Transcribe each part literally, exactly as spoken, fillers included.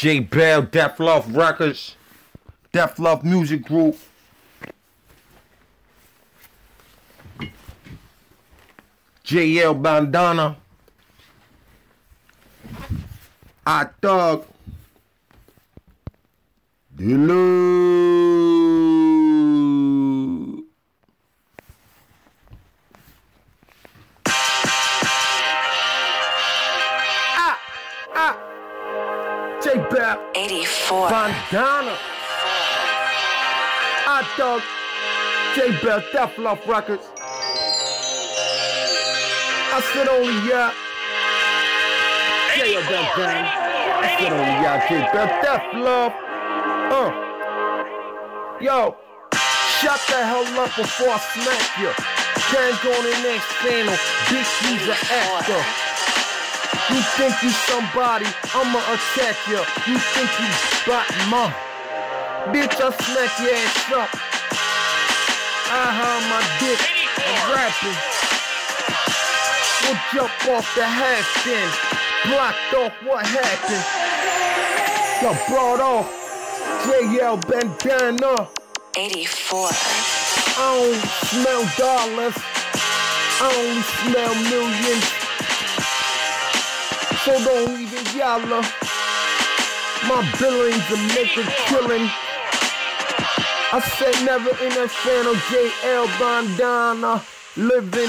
J Bell, Dea'Lov Records, Dea'Lov Music Group. J L Bandana, I Thug, Dea'Lov. Ah, ah, J Bell, eighty-four. Bandana, I Thug, J Bell, Dea'Lov Records. I said only ya, J L Bandana. I said only ya, J Bell, Dea'Lov. Uh, yo, shut the hell up before I smack ya. Can't go on the next channel, bitch, you's an actor. You think you somebody, I'ma attack ya. You think you Batman, bitch, I smack your ass up. I have my dick, I'm rapping. We'll jump off the half then. Blocked off, what happened? Yo, brought off J L Bandana. eighty-four. I don't smell dollars, I only smell millions. So don't even yalla. My billings will make a killing. I said never in a fan of J L Bandana living.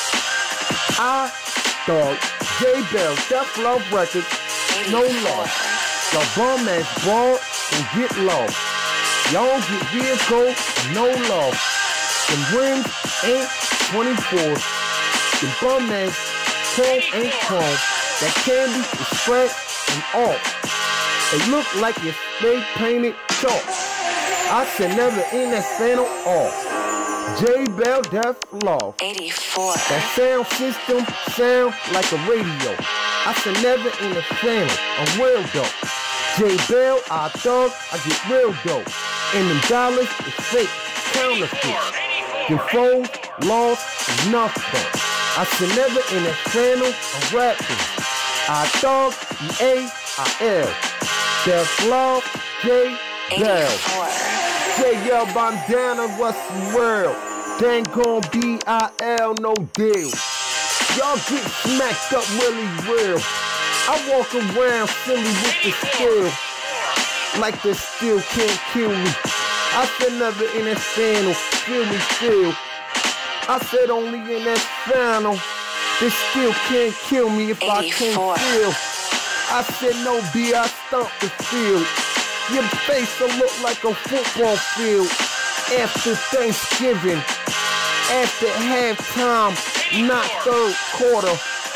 I Thug, J Bell, Dea'Lov Records, no love. Y'all bum ass ball and get low. Y'all don't get vehicle, no love. Them rims ain't twenty-fours. The bum ass chrome ain't chrome. That candy is scratched and off. It look like your spray painted chalk. I said never in that sandal off. J Bell, Dea'Lov. eighty-four. That sound system sound like a radio. I said never in the channel, I'm real dope. J Bell, I Thug, I get real dope. And them dollars is fake, counterfeit. Your phone, lost, is nothing. I said never in the channel, I'm rapping. I Thug, E A I L. Dea'Lov, J Bell. J L Bandana, what's the world? They ain't gon' be I L, no deal. Y'all get smacked up really real. I walk around silly with the steel. Like the steel can't kill me. I said never in that channel, feel me feel. I said only in that final. This steel can't kill me if I can't feel. I said no B, I stomp the field. Your face will look like a football field. After Thanksgiving, after halftime, not third quarter.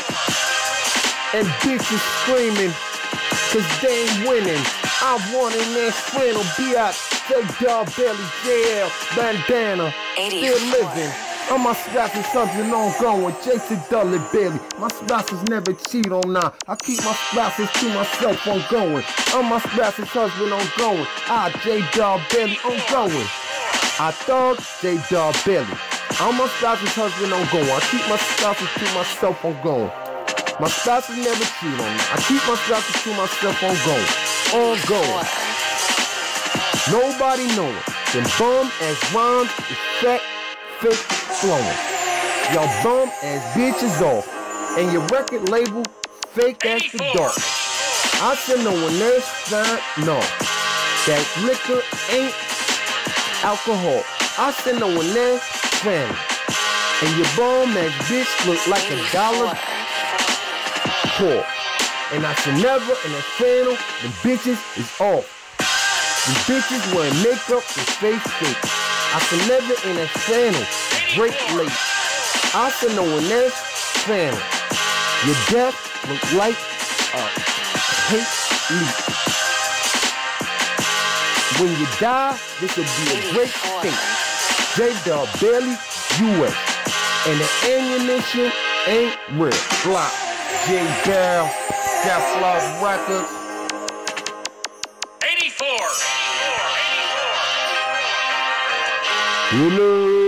And bitches screaming, cause they ain't winning. I won in that flannel, B I J Dog Belly, J L Bandana, still living. On my spouse is something ongoing, Jason Dudley Bailey. My spouses never cheat on now. I keep my spouses to myself ongoing. On my spouse's husband ongoing. I J Dog Bailey ongoing. I Thug, J Dog Bailey. On my spouse's husband ongoing. I keep my spouses to myself ongoing. My spouses never cheat on me. I keep my spouses to myself ongoing. Ongoing. Nobody knowing. Them bum ass rhymes is fat, fake, flowing. Y'all bum ass bitches off. And your record label fake ass the dark. I said no one else found no. That liquor ain't alcohol. I said no one else found it. And your bum ass bitch look like a dollar poor. And I said never in a channel, the bitches is off. The bitches wearing makeup and face fake. I said never in a channel, break late. I said no one else channel. Your death look like a hate leak. When you die, this will be a great state. J Dub Bailey, U S. And the ammunition ain't real. Block. J Bell, Dea'Lov Records. eighty-four. eighty-four.